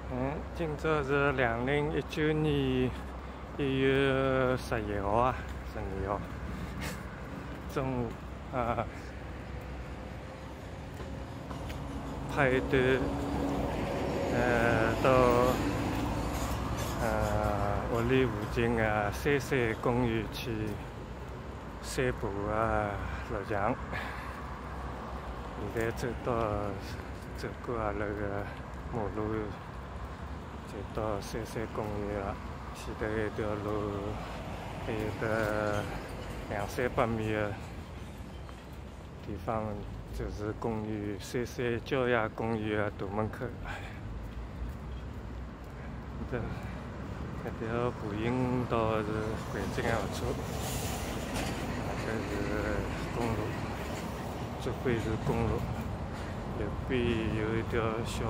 今朝是2019年1月11号啊，12号中午拍一段到屋里附近的三山公园去散步录像。现在走过阿拉个马路，就到三山公园了。前头一条路，还有个200-300米的地方，就是公园三山郊野公园的大门口。这条步行道是环境还不错，这是公路，这边是公路，右边有一条小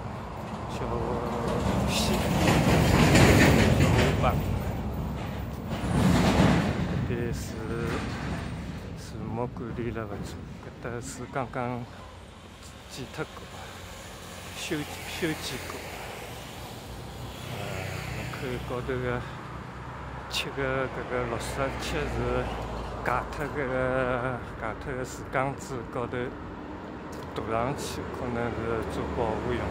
溪，小河浜。这边树木管理了不错，搿搭树刚刚剪脱过，修剪过。看高头个切个搿个绿色漆是夹脱个树干子高头涂上去，可能是做保护用。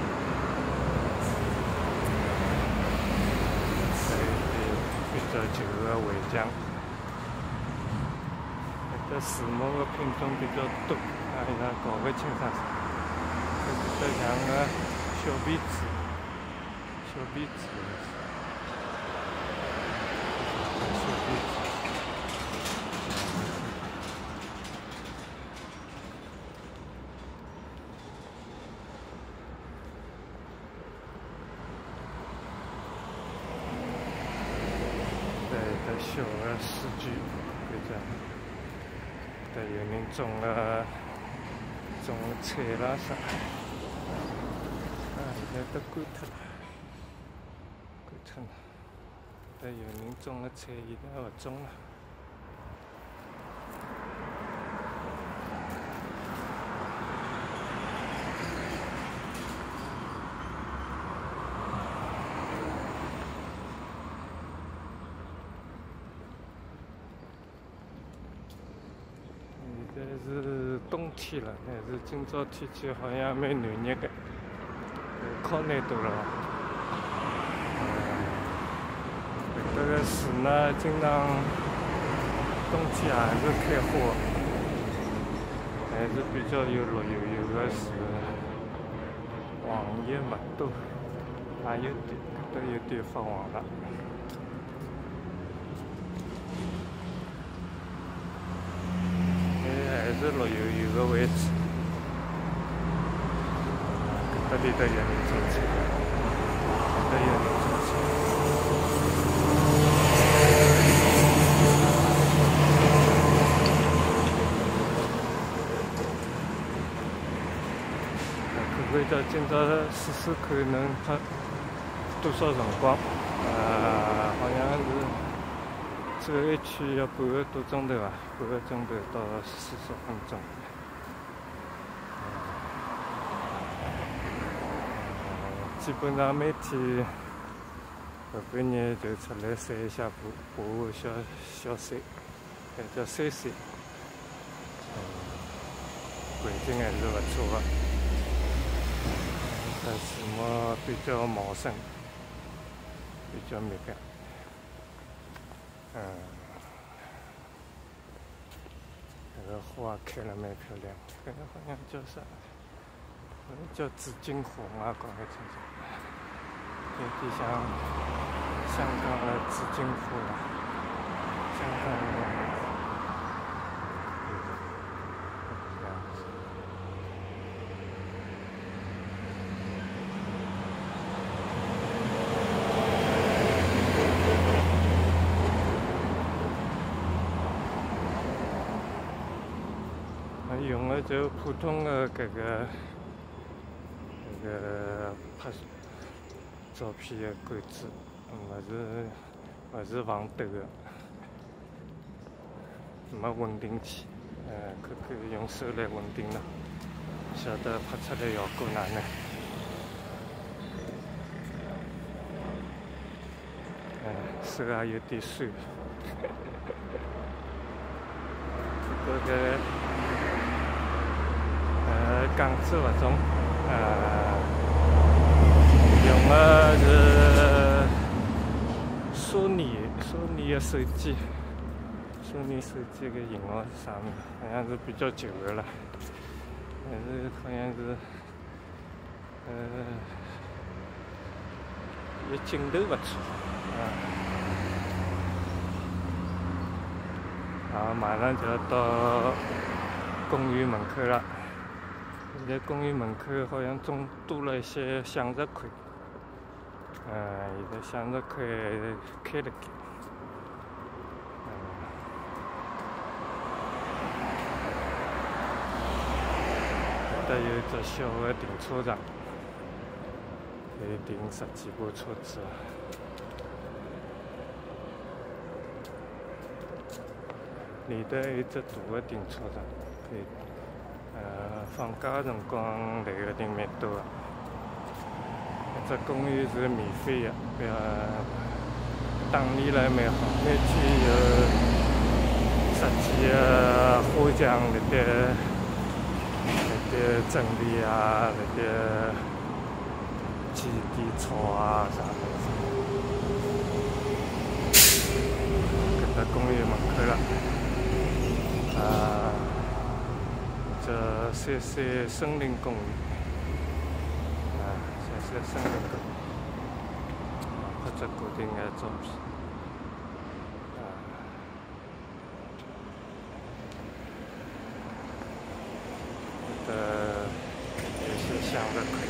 还有比较旧个围墙，搿搭树木个品种比较多，伊拉搞勿清啥子。搿搭像个小辫子。小的市区，搿只，搿有人种了菜啦啥，现在都关脱了。搿有人种了菜，现在勿种了。现在是冬天了，但是今朝天气好像蛮暖热的，靠南多了。搿个树呢，经常冬天还是开花，还是比较有绿油油的树，黄叶勿多，也有点，搿搭有点发黄了。还是绿油油的位置，搿搭里头有人种菜，搿搭有人种菜。看看今朝试看能拍多少辰光？好像是走一圈要半个多钟头啊，半个钟头到40分钟。基本上每天下半日就出来散一下步，爬小山，还叫山山。环境还是不错的，树木比较茂盛，比较密个。这个花开了蛮漂亮，这个好像叫啥？好像叫紫荆花，我也搞不清楚。有点像香港的紫荆花了，香港的。用的就普通的搿个拍照片的杆子，勿是防抖的，没稳定器。看看用手来稳定了，晓得拍出来效果哪能。 手也有点酸。这个钢制物种，用的是索尼的手机，索尼手机的型号是啥么？好像是比较旧的了，但是好像是伊镜头不错，马上就要到公园门口了。现在公园门口好像多了一些向日葵，现在向日葵开了盖。这有一只小的停车场，可以停10几部车子。里头有一只大的停车场，可以。放假辰光来个人蛮多的。这公园是免费的，打理了蛮好，每天有设计的花墙辣盖整理啊，辣盖剪点草啊啥物事。搿搭公园门口了，这三山森林公园，三山森林公园，拍只固定的照片，有些向日葵，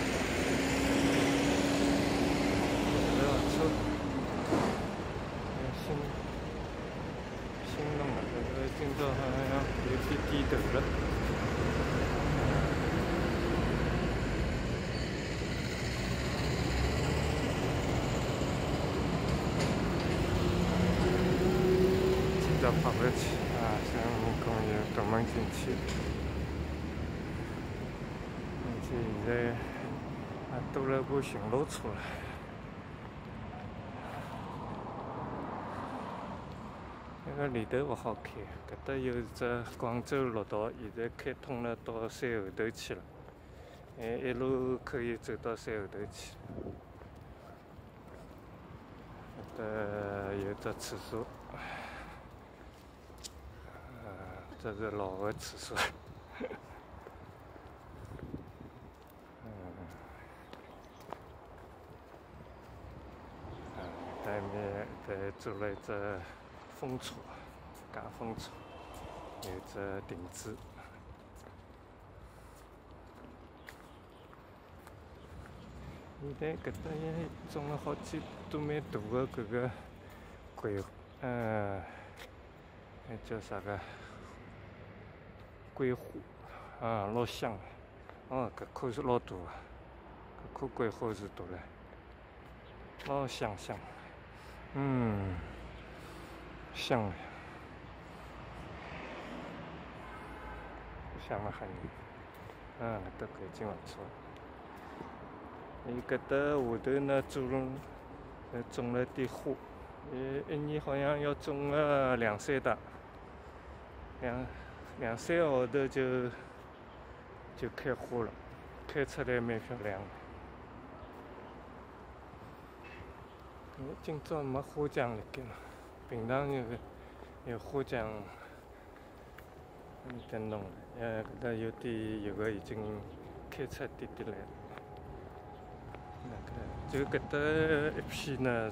车，新弄的，这个今朝好像有点低头了。跑回去森林公园大门进去，现在多了部巡逻车了。那个里头不好开，搿搭有一只广州绿道，现在开通了到山后头去了，一路可以走到山后头去。搿搭有只厕所。这是老的厕所，对面还做了一只风车，架风车，有一只亭子。现在搿搭也种了好几都蛮大的搿个桂，那叫啥个？桂花，老香的。搿棵是老大的，搿棵桂花是大了，老香。香的，香了很。搿搭环境勿错。伊搿搭下头呢种了点花，一年好像要种个2、3打，2、3个号头就开花了，开出来蛮漂亮的。今朝没花墙辣盖了，平常有花墙在弄的，搿搭有点有个已经开出一点点来了。就搿搭一片呢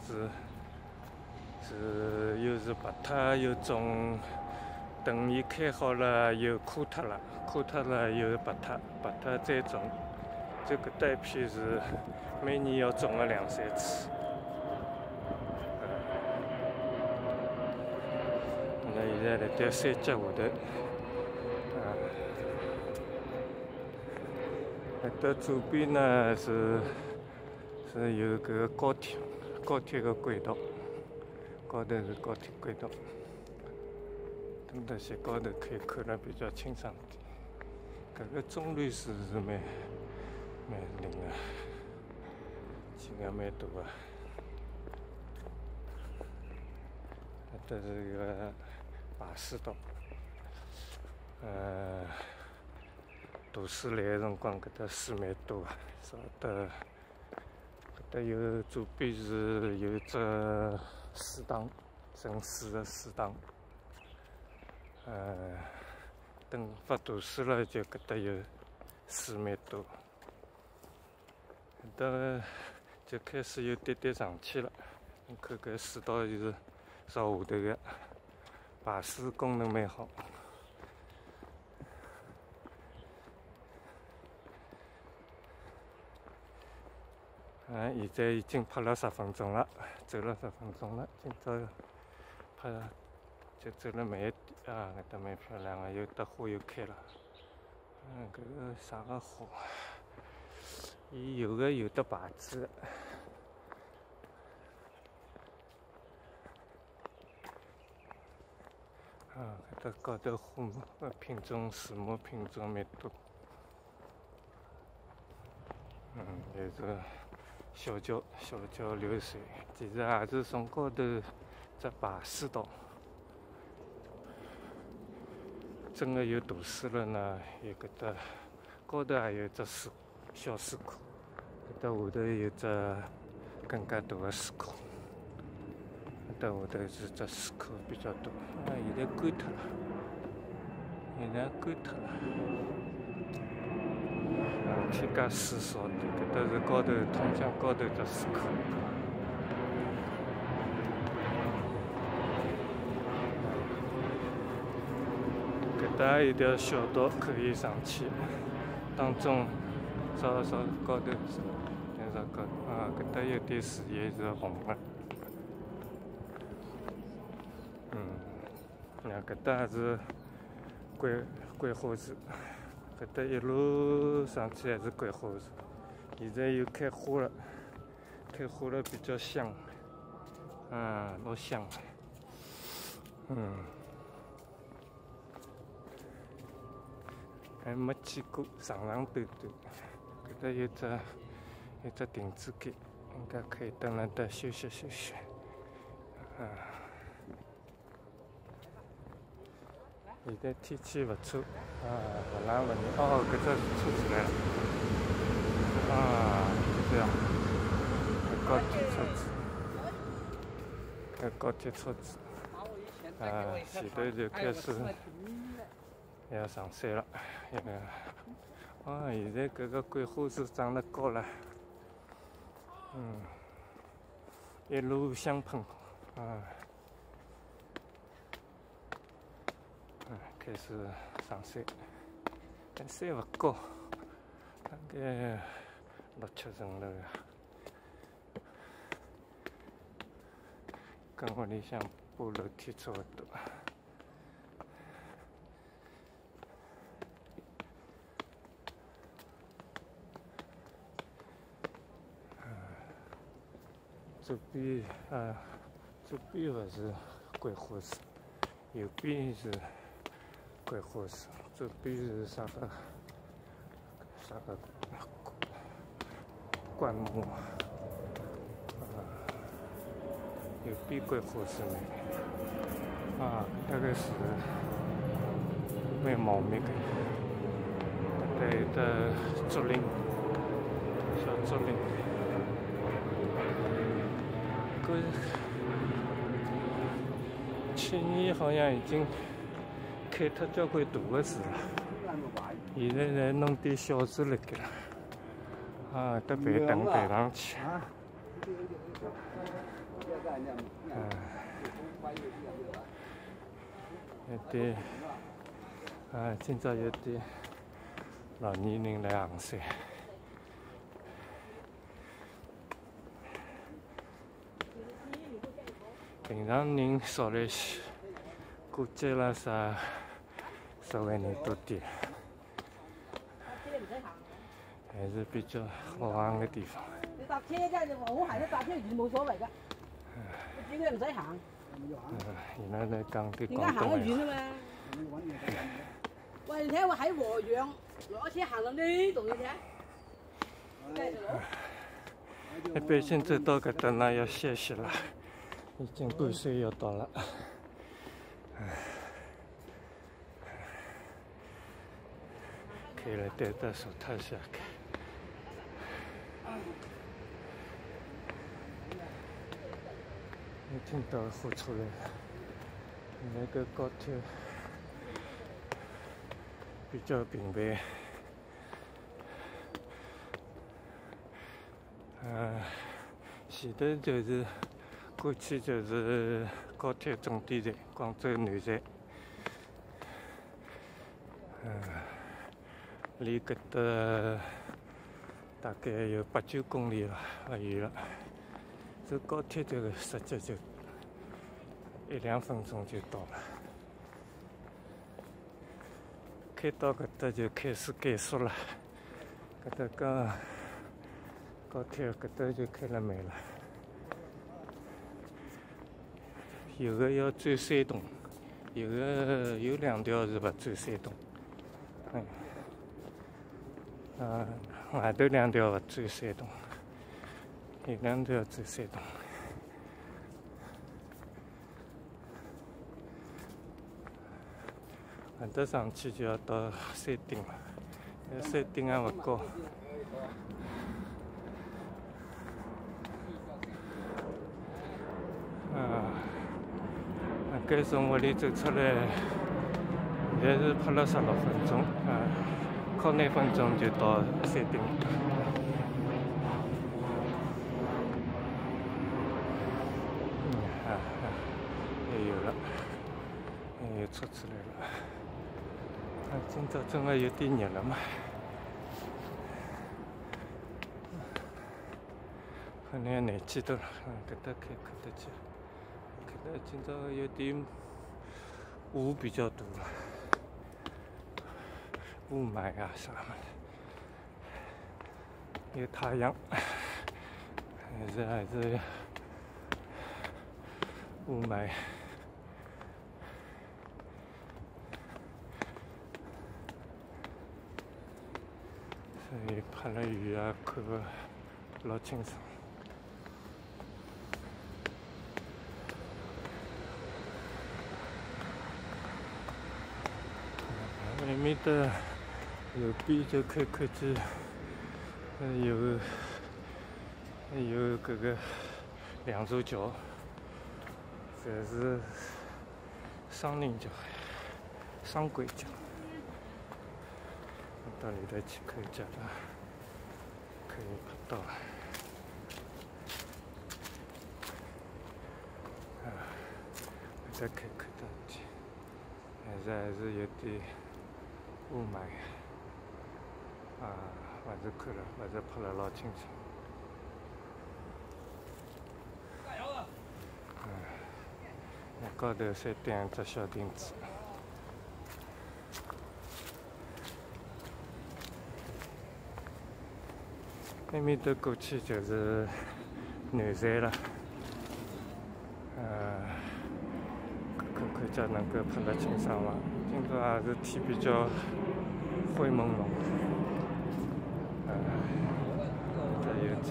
又是白塔又种。等伊开好了又枯脱了又白塔再种，就搿搭一片是每年要种个2、3次。那现在辣盖山脚下头，搿搭左边呢是有搿个高铁个轨道，高头是高铁轨道。等这些高头可以看得比较清爽点。搿个棕榈树是蛮灵的，劲也蛮大的。 这是一个巴士道。大水来个辰光，搿搭水蛮多个，所以搿搭有左边是有只水塘，盛水个水塘。等发大水了，就搿搭有水蛮多。搿搭就开始有点点上去了。你看搿水道就是朝下头个，排水功能蛮好。现在已经拍了10分钟了，走了10分钟了。今朝拍就走了慢一点啊，搿搭蛮漂亮个，有的花又开了。搿个啥个花？伊有的牌子的。搿搭高头花品种树木品种蛮多。有个小桥流水，其实也是从高头只排水道。真个有大水了呢，有搿搭高头也有只小水库，搿搭下头有只更加大个水库。搿搭下头是只水库比较大，现在干脱了，天介水少点，搿搭是高头通向高头只水库。搿搭有条小道可以上去，当中稍高头，高搿搭有点树叶是红的。搿搭也是桂花树，搿搭一路上去还是桂花树，现在又开花了，比较香，老香。还没去过，长短短。搿搭有只亭子间，应该可以蹲辣搭休息。现在天气勿错，勿冷勿热。搿只车子来了，这样，高铁车子，前头就开始要上山了，现在搿个桂花树长得高了，一路香喷喷，开始上山，但山勿高，大概6、7层楼，跟屋里向爬楼梯差勿多。左边勿是桂花树，右边是桂花树，左边是啥个灌木，右边桂花树呢，大概是蛮茂密的，大概有的竹林，小竹林。去年好像已经开脱交关大个树了，现在在弄点小树辣盖了，搭板凳摆上去，有点，今朝有点老年人来行山。平常人少了些，过节了啥，稍微人多点，还是比较好玩的地方。 你搭車啫，我行得搭車完全冇所謂㗎，你自己唔使行。 現在在講啲廣而家行得遠東話。 啊嘛。喂，你睇我喺和陽攞車行到呢度，你睇。 一般现在到搿搭呢要歇息了，已经半岁要到了。 开了，戴着手套下开。一听到火出来了，那个高铁比较平凡。前头就是过去就是高铁终点站广州南站，离搿搭大概有8-9公里吧，勿远了。走高铁这个直接就1-2分钟就到了。开到搿搭就开始减速了，搿搭刚高铁搿搭就开了慢了。有的要转山东，有2条是勿转山东，外头2条勿转山东，有2条转山东。搿搭上去就要到山顶了，山顶也勿高。该从屋里走出来，现在是拍了16分钟，靠9分钟就到山顶。又有了，又有车出来了。今朝正好有点热了嘛，可能难记到了。搿搭开搿搭去。今朝有点雾比较多，雾霾啊啥么的，有太阳，还是雾霾。所以拍了雨啊，看不老清爽。外面的右边就看见，有搿个2座桥，侪是双人桥、双轨桥。到里头去看脚了，可以拍到。再看到去，还是有点雾霾，勿是看了，勿是拍了老清楚。加油啊！那高头山顶只小亭子。那面头过去就是南站了，看家能够拍得清爽伐？今朝也是天比较灰蒙蒙，这有只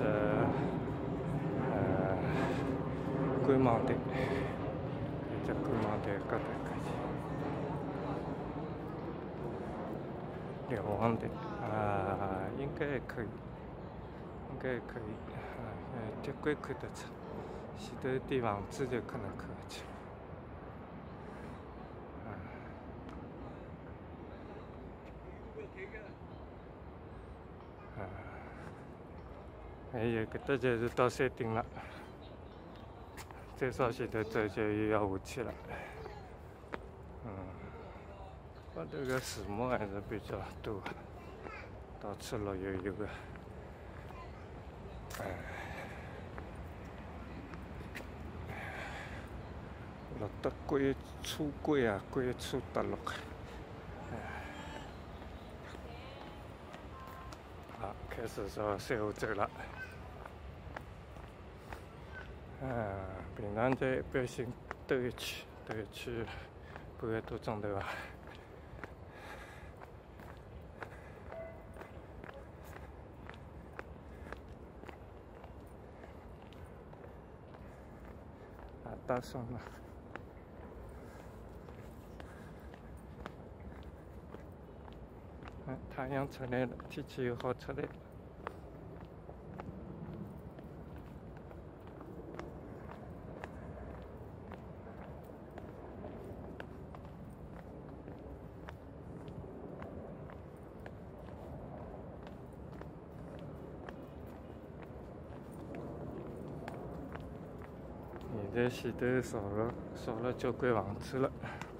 观望台，有只观望台高头可以，瞭望台应该还可以。应该可以，铁轨看得出，前头有点房子就可能看得清。还有搿搭就是到山顶了，再朝前头走就又要下去了。高头个树木还是比较多，到处绿油油的。落得归初归啊，归初得落。好，开始朝山下走了。平常在一般性兜一圈半个多钟头吧。打算了。 太阳出来了，天气又好出来了。现在前头造了交关房子了，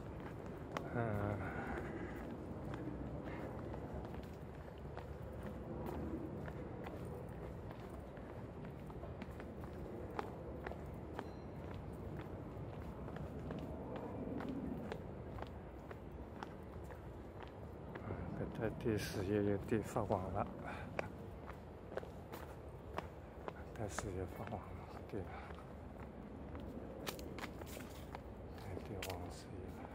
搿搭电视也有点发黄了，电视也发黄了，对了。点黄色了，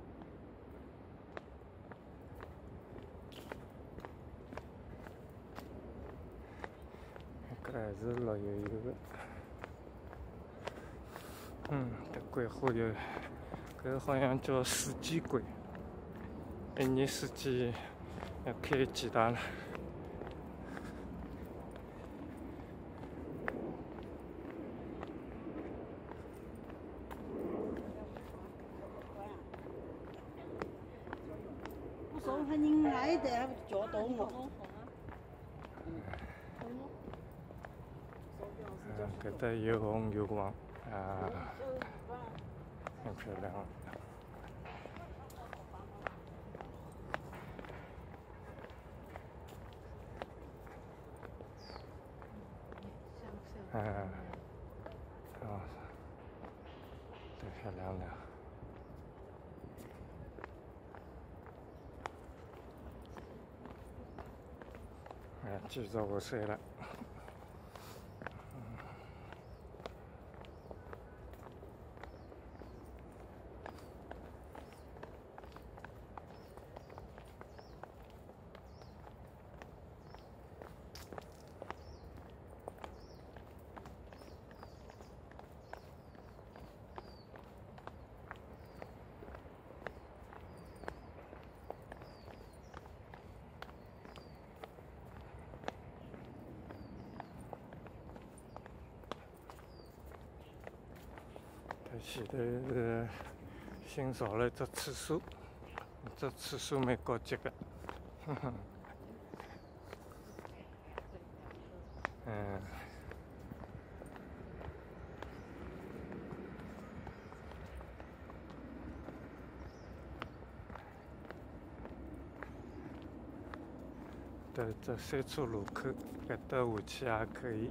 搿还是老悠悠的。这桂花有，搿好像叫四季桂，一年四季要开几大了。 说他人爱的，还不叫到我。 搿搭又红又黄，很漂亮。太漂亮了。继续我睡了。前头是新造了一只厕所，这厕所蛮高级的，这3岔路口，搿搭下去也可以。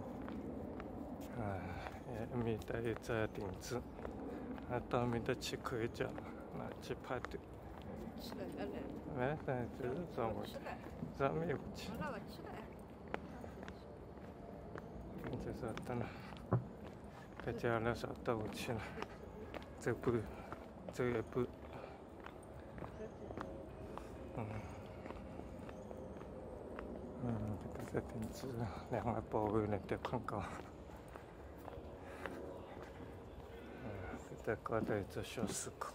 埃面搭有只亭子，到埃面搭去看一脚，去排队。就是上下去，上面下去。就晓得了，搿脚阿拉晓得下去了，走一半。搿只亭子2个保安辣盖困觉。搿搭高头有只小水库。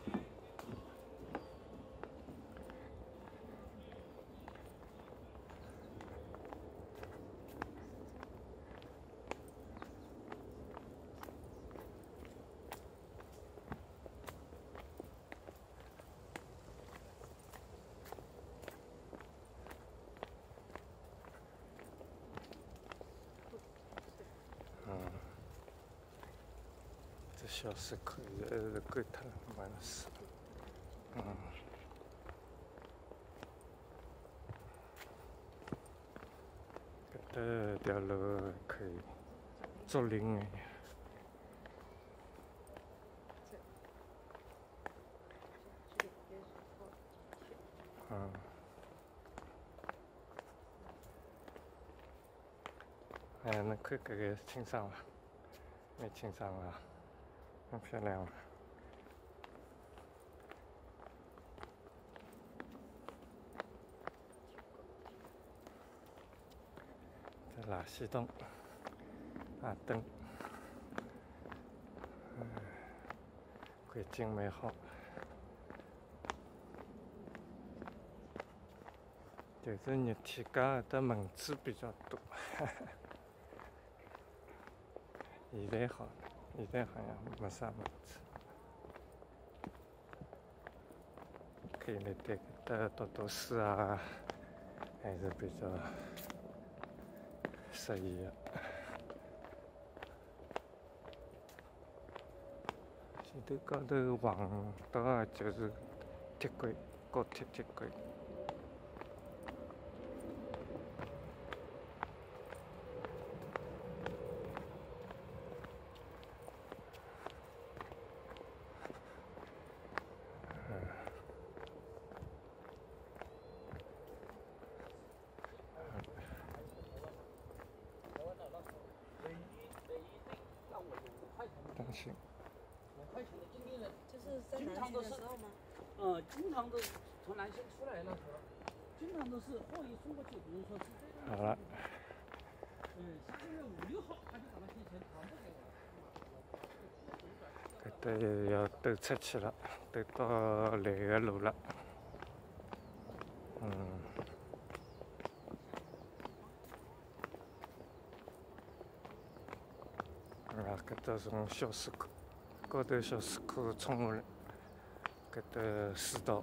这小水库现在是关脱了，没了水。搿搭条路可以竹林的。侬看搿个清爽伐？蛮清爽个，蛮漂亮个。这垃圾桶，灯，环境蛮好。 就是热天家的蚊子比较多。现在好，现在好像没啥蚊子。可以来这的读读书啊，还是比较适宜的。前头高头横到就是铁轨，高铁铁轨。担心。 就是在南京的时候吗？ 经常都是从南京出来那时候，经常都是货一送过去，比如说是这个。 好了。 下个月5、6号他就把那些钱全部给我了。 搿搭要兜出去了，兜到来个路了。搿搭从小水库高头小水库冲下来，搿搭水道。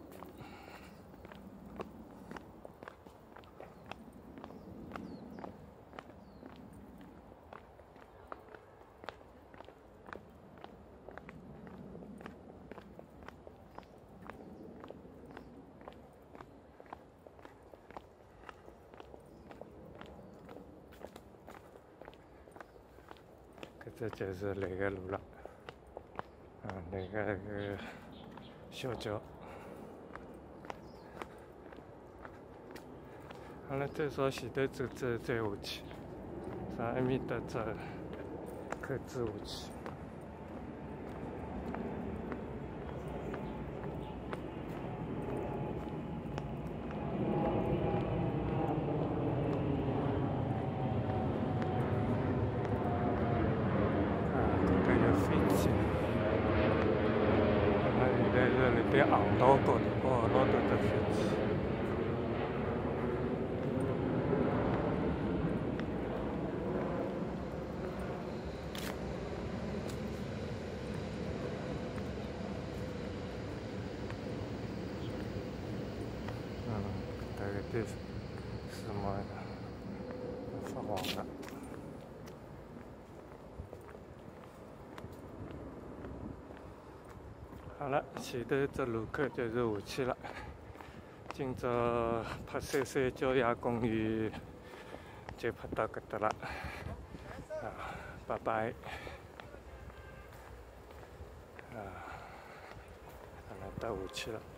这就是来个路了，来个小桥。好了，再朝前头走走，再下去，上埃面搭只口子下去。在航道高头，航道头的飞机。大概这什么发黄了。好了，前头只路口就是下去了。今朝拍三三郊野公园就拍到搿搭了，拜拜。好了，到下去了。